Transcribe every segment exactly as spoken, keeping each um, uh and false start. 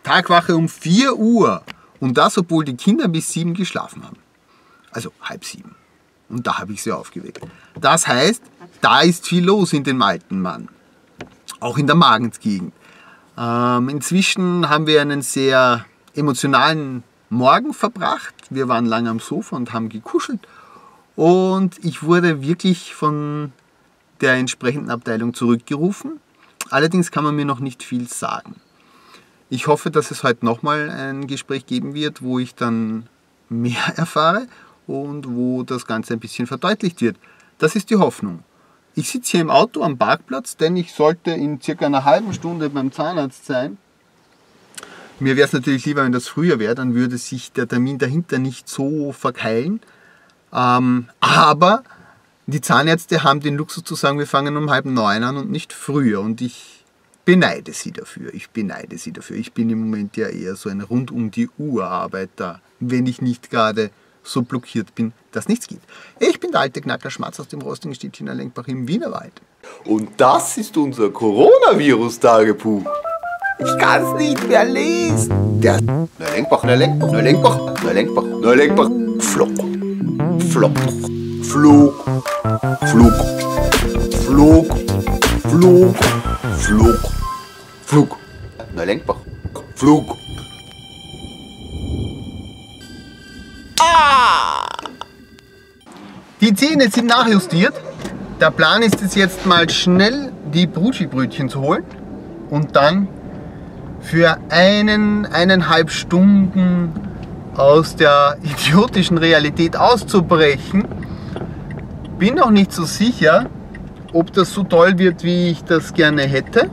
Tagwache um vier Uhr. Und das, obwohl die Kinder bis sieben geschlafen haben. Also halb sieben. Und da habe ich sie aufgeweckt. Das heißt, da ist viel los in dem alten Mann. Auch in der Magensgegend. Ähm, inzwischen haben wir einen sehr emotionalen Morgen verbracht. Wir waren lange am Sofa und haben gekuschelt. Und ich wurde wirklich von der entsprechenden Abteilung zurückgerufen. Allerdings kann man mir noch nicht viel sagen. Ich hoffe, dass es heute nochmal ein Gespräch geben wird, wo ich dann mehr erfahre und wo das Ganze ein bisschen verdeutlicht wird. Das ist die Hoffnung. Ich sitze hier im Auto am Parkplatz, denn ich sollte in circa einer halben Stunde beim Zahnarzt sein. Mir wäre es natürlich lieber, wenn das früher wäre, dann würde sich der Termin dahinter nicht so verkeilen. Ähm, aber die Zahnärzte haben den Luxus zu sagen, wir fangen um halb neun an und nicht früher. Und ich beneide sie dafür. Ich beneide sie dafür. Ich bin im Moment ja eher so ein rund um die Uhr Arbeiter, wenn ich nicht gerade so blockiert bin, dass nichts geht. Ich bin der alte Knacker Schmatz aus dem rostigen Städtchen Erlenkbach im Wienerwald. Und das ist unser Coronavirus-Tagebuch. Ich kann es nicht mehr lesen. Der Erlenkbach, Erlenkbach, Erlenkbach, Erlenkbach, Erlenkbach, Flop, Flop, Flug, Flug, Flug, Flug, Flug, Flug, Erlenkbach, Flug. Die Zähne sind nachjustiert. Der Plan ist es jetzt mal schnell die Brutschi-Brötchen zu holen und dann für einen, eineinhalb Stunden aus der idiotischen Realität auszubrechen. Bin noch nicht so sicher, ob das so toll wird, wie ich das gerne hätte.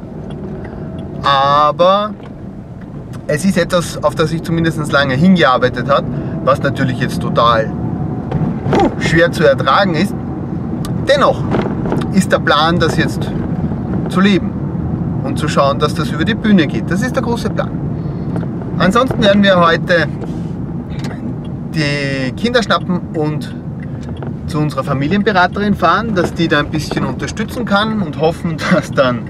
Aber es ist etwas, auf das ich zumindest lange hingearbeitet habe, was natürlich jetzt total schwer zu ertragen ist. Dennoch ist der Plan, das jetzt zu leben und zu schauen, dass das über die Bühne geht. Das ist der große Plan. Ansonsten werden wir heute die Kinder schnappen und zu unserer Familienberaterin fahren, dass die da ein bisschen unterstützen kann und hoffen, dass dann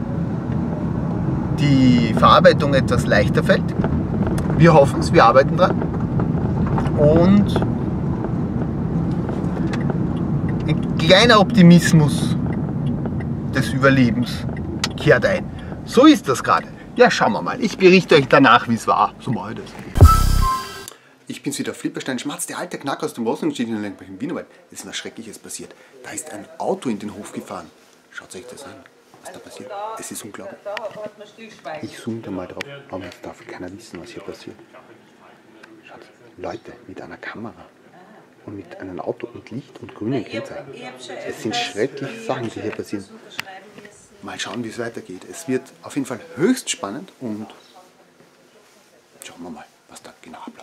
die Verarbeitung etwas leichter fällt. Wir hoffen es, wir arbeiten dran. Und ein kleiner Optimismus des Überlebens kehrt ein. So ist das gerade. Ja, schauen wir mal. Ich berichte euch danach, wie es war. So mache ich das. Ich bin's wieder, Flipperstein Schmatz, der alte Knacker aus dem Rosenstein in Erlenkbach im Wienerwald. Es ist was Schreckliches passiert. Da ist ein Auto in den Hof gefahren. Schaut euch das an, was da passiert. Es ist unglaublich. Ich zoome da mal drauf, aber jetzt darf keiner wissen, was hier passiert. Schaut, Leute mit einer Kamera und mit einem Auto und Licht und grünen Kennzeichen. Es sind schreckliche Sachen, die hier passieren. Mal schauen, wie es weitergeht. Es wird auf jeden Fall höchst spannend und schauen wir mal, was da genau abläuft.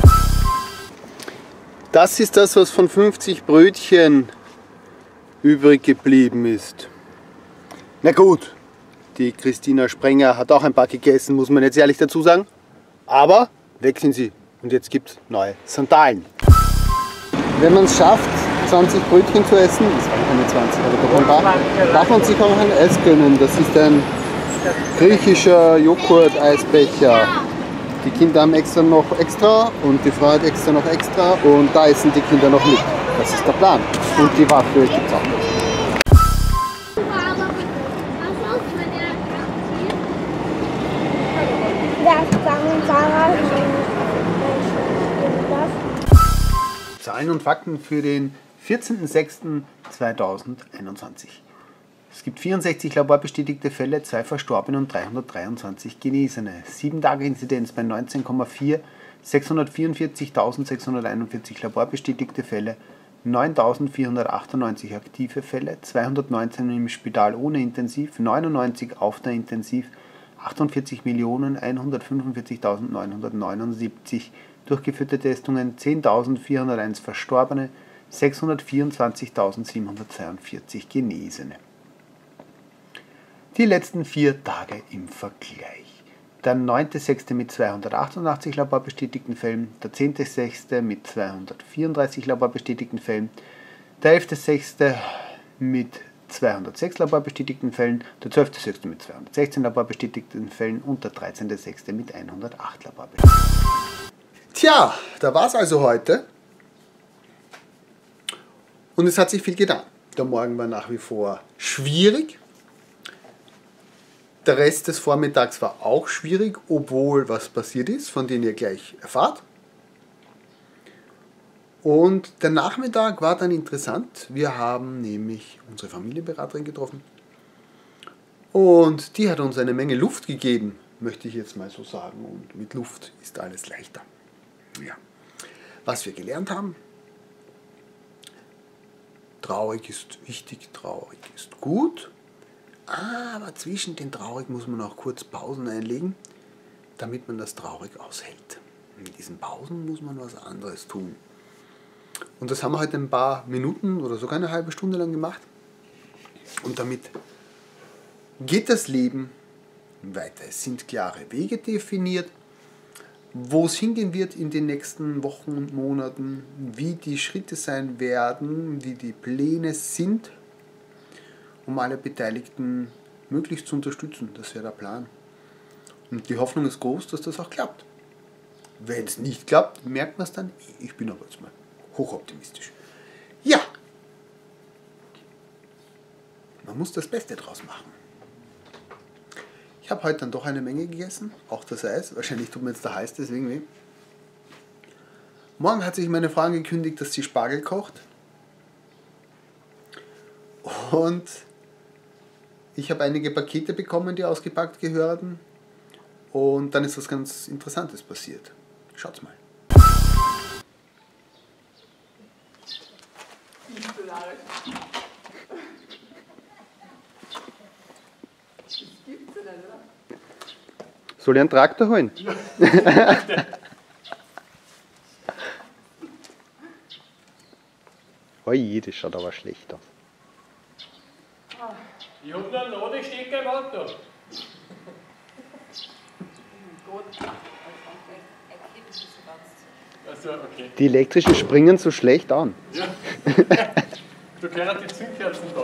Das ist das, was von fünfzig Brötchen übrig geblieben ist. Na gut, die Christina Sprenger hat auch ein paar gegessen, muss man jetzt ehrlich dazu sagen. Aber weg sind sie und jetzt gibt es neue Sandalen. Wenn man es schafft, zwanzig Brötchen zu essen, das waren keine zwanzig, aber davon darf man sich auch ein Eis gönnen. Das ist ein griechischer Joghurt-Eisbecher. Die Kinder haben extra noch extra und die Frau hat extra noch extra und da essen die Kinder noch mit. Das ist der Plan. Und die Waffe gibt es auch noch. Zahlen und Fakten für den vierzehnten sechsten zweitausendeinundzwanzig. Es gibt vierundsechzig laborbestätigte Fälle, zwei Verstorbene und dreihundertdreiundzwanzig Genesene. sieben Tage Inzidenz bei neunzehn Komma vier, sechshundertvierundvierzigtausendsechshunderteinundvierzig laborbestätigte Fälle, neuntausendvierhundertachtundneunzig aktive Fälle, zweihundertneunzehn im Spital ohne Intensiv, neunundneunzig auf der Intensiv, achtundvierzig Millionen hundertfünfundvierzigtausendneunhundertneunundsiebzig durchgeführte Testungen, zehntausendvierhunderteins Verstorbene, sechshundertvierundzwanzigtausendsiebenhundertzweiundvierzig Genesene. Die letzten vier Tage im Vergleich. Der neunte sechste mit zweihundertachtundachtzig laborbestätigten Fällen, der zehnte sechste mit zweihundertvierunddreißig laborbestätigten Fällen, der elfte sechste mit zweihundertsechs laborbestätigten Fällen, der zwölfte sechste mit zweihundertsechzehn laborbestätigten Fällen und der dreizehnte sechste mit hundertacht laborbestätigten Fällen. Tja, da war es also heute. Und es hat sich viel getan. Der Morgen war nach wie vor schwierig. Der Rest des Vormittags war auch schwierig, obwohl was passiert ist, von dem ihr gleich erfahrt. Und der Nachmittag war dann interessant. Wir haben nämlich unsere Familienberaterin getroffen. Und die hat uns eine Menge Luft gegeben, möchte ich jetzt mal so sagen. Und mit Luft ist alles leichter. Ja. Was wir gelernt haben: Traurig ist wichtig, traurig ist gut. Aber zwischen den Traurig muss man auch kurz Pausen einlegen, damit man das traurig aushält. In diesen Pausen muss man was anderes tun. Und das haben wir heute ein paar Minuten oder sogar eine halbe Stunde lang gemacht. Und damit geht das Leben weiter. Es sind klare Wege definiert, wo es hingehen wird in den nächsten Wochen und Monaten, wie die Schritte sein werden, wie die Pläne sind, um alle Beteiligten möglichst zu unterstützen. Das wäre der Plan. Und die Hoffnung ist groß, dass das auch klappt. Wenn es nicht klappt, merkt man es dann. Ich bin aber jetzt mal hochoptimistisch. Ja, man muss das Beste draus machen. Ich habe heute dann doch eine Menge gegessen, auch das Eis. Wahrscheinlich tut mir jetzt der Hals deswegen weh. Morgen hat sich meine Frau angekündigt, dass sie Spargel kocht. Und ich habe einige Pakete bekommen, die ausgepackt gehörten. Und dann ist was ganz Interessantes passiert. Schaut's mal. Soll ich einen Traktor holen? Ja. Oi, das schaut aber schlecht aus. Ich hab noch einen Ladestecker im Auto. Also, okay. Die elektrischen springen so schlecht an. Ja. Du kannst die Zündkerzen da.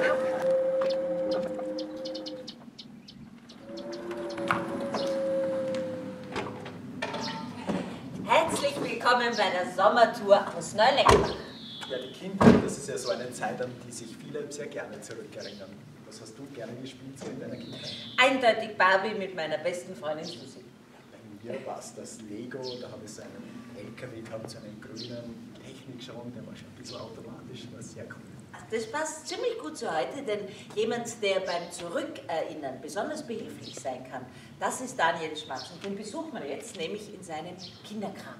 Herzlich willkommen bei der Sommertour aus Neuleckbach. Ja, die Kindheit, das ist ja so eine Zeit, an die sich viele sehr gerne zurückerinnern. Was hast du gerne gespielt so in deiner Kindheit? Eindeutig Barbie mit meiner besten Freundin Susi. Bei mir war es das Lego, da habe ich so einen L K W gehabt, so einen grünen Technikschirm, der war schon ein bisschen automatisch, war sehr cool. Das passt ziemlich gut zu heute, denn jemand, der beim Zurückerinnern besonders behilflich sein kann, das ist Daniel Schmatz. Und den besuchen wir jetzt, nämlich in seinem Kinderkram.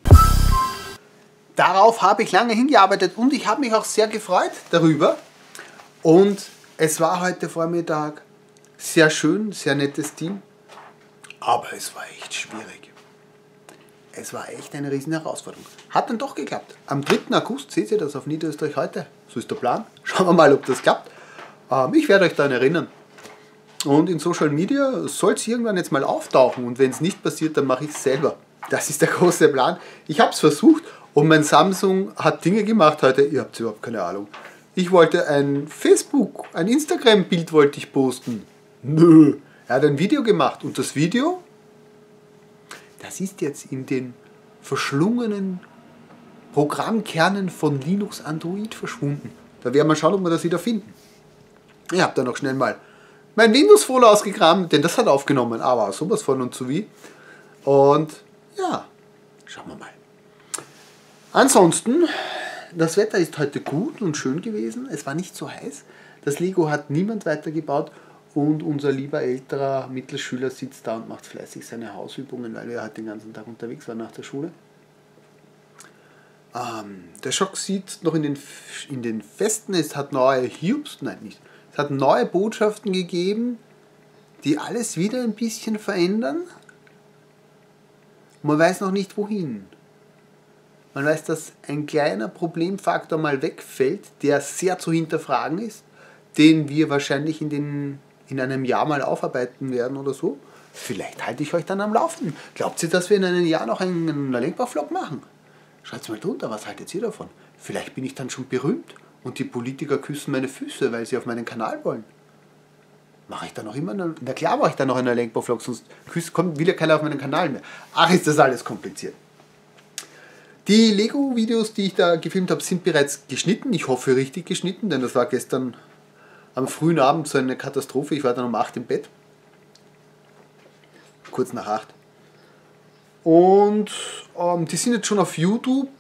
Darauf habe ich lange hingearbeitet und ich habe mich auch sehr gefreut darüber. Und es war heute Vormittag sehr schön, sehr nettes Team. Aber es war echt schwierig. Es war echt eine riesen Herausforderung. Hat dann doch geklappt. Am dritten August seht ihr das auf Niederösterreich heute. So ist der Plan. Schauen wir mal, ob das klappt. Ähm, ich werde euch daran erinnern. Und in Social Media soll es irgendwann jetzt mal auftauchen. Und wenn es nicht passiert, dann mache ich es selber. Das ist der große Plan. Ich habe es versucht und mein Samsung hat Dinge gemacht heute. Ihr habt überhaupt keine Ahnung. Ich wollte ein Facebook, ein Instagram-Bild wollte ich posten. Nö. Er hat ein Video gemacht. Und das Video, das ist jetzt in den verschlungenen Programmkernen von Linux Android verschwunden. Da werden wir schauen, ob wir das wieder finden. Ich habe da noch schnell mal mein Windows-Folder ausgegraben, denn das hat aufgenommen, aber sowas von und so wie. Und ja, schauen wir mal. Ansonsten, das Wetter ist heute gut und schön gewesen. Es war nicht so heiß. Das Lego hat niemand weitergebaut. Und unser lieber älterer Mittelschüler sitzt da und macht fleißig seine Hausübungen, weil er halt den ganzen Tag unterwegs war nach der Schule. Ähm, der Schock sieht noch in den, in den Festen, es hat neue Hiobs, nein nicht, es hat neue Botschaften gegeben, die alles wieder ein bisschen verändern. Man weiß noch nicht wohin. Man weiß, dass ein kleiner Problemfaktor mal wegfällt, der sehr zu hinterfragen ist, den wir wahrscheinlich in, den, in einem Jahr mal aufarbeiten werden oder so. Vielleicht halte ich euch dann am Laufen. Glaubt ihr, dass wir in einem Jahr noch einen Lenkbach-Vlog machen? Schreibt es mal drunter, was haltet ihr davon? Vielleicht bin ich dann schon berühmt und die Politiker küssen meine Füße, weil sie auf meinen Kanal wollen. Mache ich da noch immer eine, na klar mache ich da noch einen Lenkbar-Vlog, sonst küsst, kommt, will ja keiner auf meinen Kanal mehr. Ach, ist das alles kompliziert. Die Lego-Videos, die ich da gefilmt habe, sind bereits geschnitten. Ich hoffe richtig geschnitten, denn das war gestern am frühen Abend so eine Katastrophe. Ich war dann um acht im Bett. Kurz nach acht. Und ähm, die sind jetzt schon auf YouTube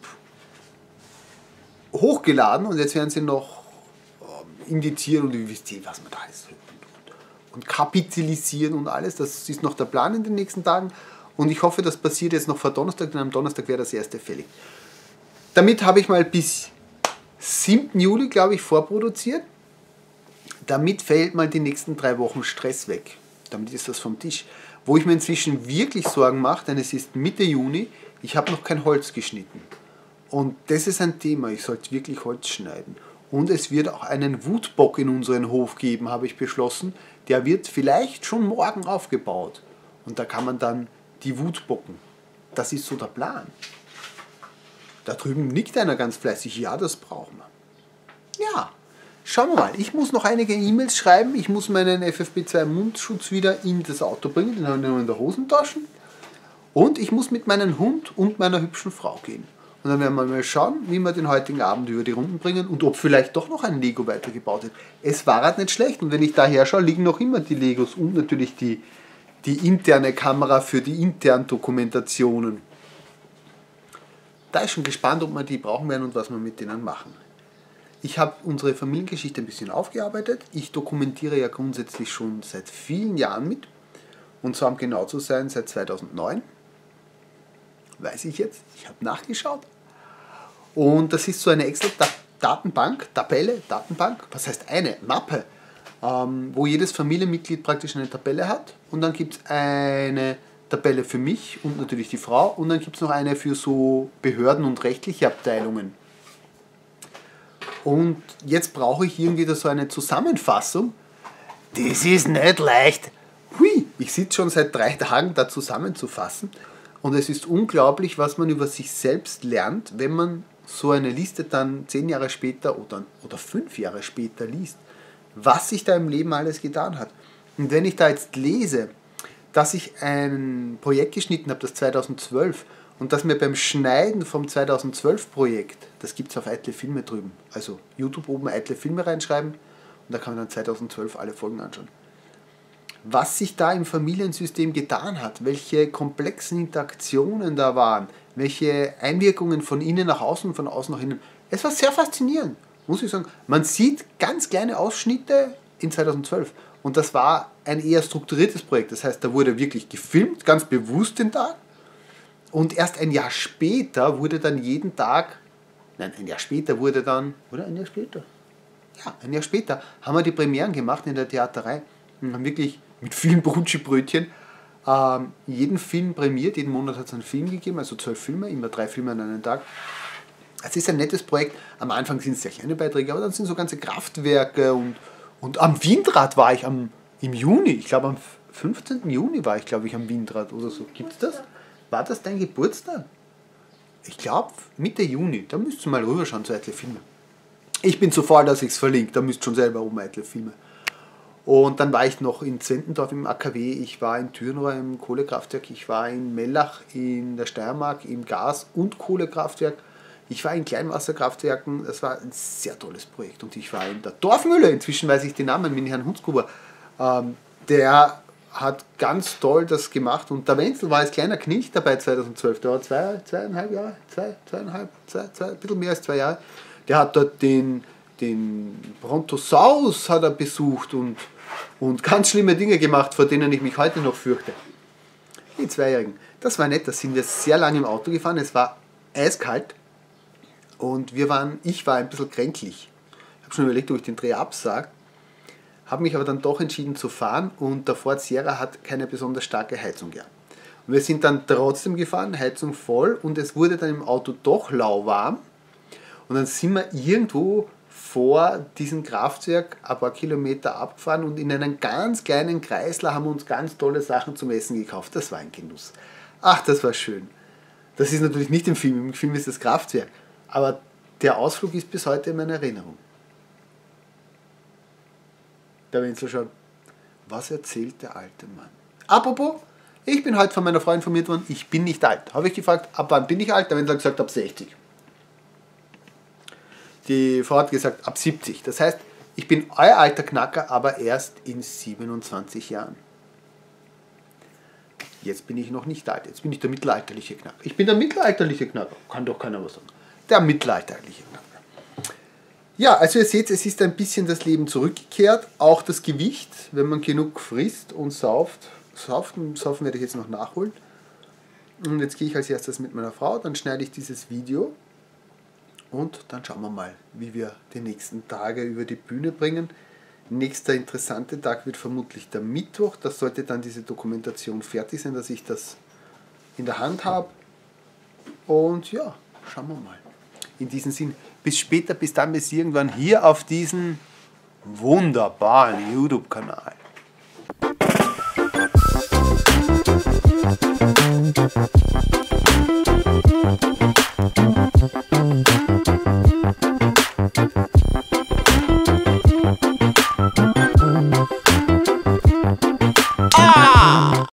hochgeladen und jetzt werden sie noch ähm, indizieren und ihr wisst ihr, was man da ist. Und kapitalisieren und alles. Das ist noch der Plan in den nächsten Tagen. Und ich hoffe, das passiert jetzt noch vor Donnerstag, denn am Donnerstag wäre das erste fällig. Damit habe ich mal bis siebten Juli, glaube ich, vorproduziert. Damit fällt mal die nächsten drei Wochen Stress weg. Damit ist das vom Tisch. Wo ich mir inzwischen wirklich Sorgen mache, denn es ist Mitte Juni, ich habe noch kein Holz geschnitten. Und das ist ein Thema, ich sollte wirklich Holz schneiden. Und es wird auch einen Wutbock in unseren Hof geben, habe ich beschlossen. Der wird vielleicht schon morgen aufgebaut. Und da kann man dann die Wut bocken. Das ist so der Plan. Da drüben nickt einer ganz fleißig. Ja, das brauchen wir. Ja, schauen wir mal. Ich muss noch einige E-Mails schreiben. Ich muss meinen F F P zwei Mundschutz wieder in das Auto bringen. Den habe ich noch in der Hosentasche. Und ich muss mit meinem Hund und meiner hübschen Frau gehen. Und dann werden wir mal schauen, wie wir den heutigen Abend über die Runden bringen und ob vielleicht doch noch ein Lego weitergebaut wird. Es war halt nicht schlecht und wenn ich daher schaue, liegen noch immer die Legos und natürlich die, die interne Kamera für die internen Dokumentationen. Da ist schon gespannt, ob wir die brauchen werden und was wir mit denen machen. Ich habe unsere Familiengeschichte ein bisschen aufgearbeitet. Ich dokumentiere ja grundsätzlich schon seit vielen Jahren mit. Und zwar, um genau zu sein, seit zweitausendneun. Weiß ich jetzt, ich habe nachgeschaut. Und das ist so eine extra Datenbank, Tabelle, Datenbank, was heißt eine Mappe, ähm, wo jedes Familienmitglied praktisch eine Tabelle hat. Und dann gibt es eine Tabelle für mich und natürlich die Frau. Und dann gibt es noch eine für so Behörden und rechtliche Abteilungen. Und jetzt brauche ich irgendwie da so eine Zusammenfassung. Das ist nicht leicht. Hui, ich sitze schon seit drei Tagen da zusammenzufassen. Und es ist unglaublich, was man über sich selbst lernt, wenn man so eine Liste dann zehn Jahre später oder, oder fünf Jahre später liest, was sich da im Leben alles getan hat. Und wenn ich da jetzt lese, dass ich ein Projekt geschnitten habe, das zweitausendzwölf, und dass mir beim Schneiden vom zweitausendzwölf Projekt, das gibt es auf Eitle Filme drüben, also YouTube oben Eitle Filme reinschreiben und da kann man dann zweitausendzwölf alle Folgen anschauen. Was sich da im Familiensystem getan hat, welche komplexen Interaktionen da waren, welche Einwirkungen von innen nach außen, von außen nach innen. Es war sehr faszinierend, muss ich sagen. Man sieht ganz kleine Ausschnitte in zweitausendzwölf und das war ein eher strukturiertes Projekt. Das heißt, da wurde wirklich gefilmt, ganz bewusst den Tag und erst ein Jahr später wurde dann jeden Tag, nein, ein Jahr später wurde dann, oder ein Jahr später? Ja, ein Jahr später haben wir die Premieren gemacht in der Theaterei und haben wirklich mit vielen Brutschi-Brötchen ähm, jeden Film prämiert. Jeden Monat hat es einen Film gegeben, also zwölf Filme, immer drei Filme an einem Tag. Es ist ein nettes Projekt. Am Anfang sind es sehr kleine Beiträge, aber dann sind so ganze Kraftwerke und, und am Windrad war ich am, im Juni, ich glaube am fünfzehnten Juni war ich, glaube ich, am Windrad oder so. Gibt es das? War das dein Geburtstag? Ich glaube Mitte Juni, da müsst ihr mal rüberschauen zu Eitle Filme. Ich bin zu faul, dass ich es verlinke, da müsst ihr schon selber oben Eitle Filme. Und dann war ich noch in Zwentendorf im A K W, ich war in Thürnrohr im Kohlekraftwerk, ich war in Mellach in der Steiermark im Gas- und Kohlekraftwerk, ich war in Kleinwasserkraftwerken, das war ein sehr tolles Projekt. Und ich war in der Dorfmühle, inzwischen weiß ich den Namen, mit Herrn Hundsgruber, ähm, der hat ganz toll das gemacht und der Wenzel war als kleiner Knilch dabei zweitausendzwölf, der war zwei, zweieinhalb Jahre, zwei, zweieinhalb, zwei, zwei, ein bisschen mehr als zwei Jahre, der hat dort den, den Brontosaurus hat er besucht und und ganz schlimme Dinge gemacht, vor denen ich mich heute noch fürchte. Die Zweijährigen. Das war nett, da sind wir sehr lange im Auto gefahren, es war eiskalt und wir waren, ich war ein bisschen kränklich. Ich habe schon überlegt, ob ich den Dreh absage, habe mich aber dann doch entschieden zu fahren und der Ford Sierra hat keine besonders starke Heizung gehabt. Und wir sind dann trotzdem gefahren, Heizung voll und es wurde dann im Auto doch lauwarm und dann sind wir irgendwo vor diesem Kraftwerk ein paar Kilometer abgefahren und in einem ganz kleinen Kreisler haben wir uns ganz tolle Sachen zum Essen gekauft. Das war ein Genuss. Ach, das war schön. Das ist natürlich nicht im Film, im Film ist das Kraftwerk. Aber der Ausflug ist bis heute in meiner Erinnerung. Der Wenzel schaut, was erzählt der alte Mann? Apropos, ich bin heute von meiner Frau informiert worden, ich bin nicht alt. Habe ich gefragt, ab wann bin ich alt? Der Wenzel hat gesagt, ab sechzig. Die Frau hat gesagt, ab siebzig. Das heißt, ich bin euer alter Knacker, aber erst in siebenundzwanzig Jahren. Jetzt bin ich noch nicht alt, jetzt bin ich der mittelalterliche Knacker. Ich bin der mittelalterliche Knacker, kann doch keiner was sagen. Der mittelalterliche Knacker. Ja, also ihr seht, es ist ein bisschen das Leben zurückgekehrt, auch das Gewicht, wenn man genug frisst und sauft. Sauft und saufen werde ich jetzt noch nachholen. Und jetzt gehe ich als erstes mit meiner Frau, dann schneide ich dieses Video und dann schauen wir mal, wie wir die nächsten Tage über die Bühne bringen. Nächster interessante Tag wird vermutlich der Mittwoch. Das sollte dann diese Dokumentation fertig sein, dass ich das in der Hand habe. Und ja, schauen wir mal. In diesem Sinn, bis später, bis dann, bis irgendwann hier auf diesem wunderbaren YouTube-Kanal.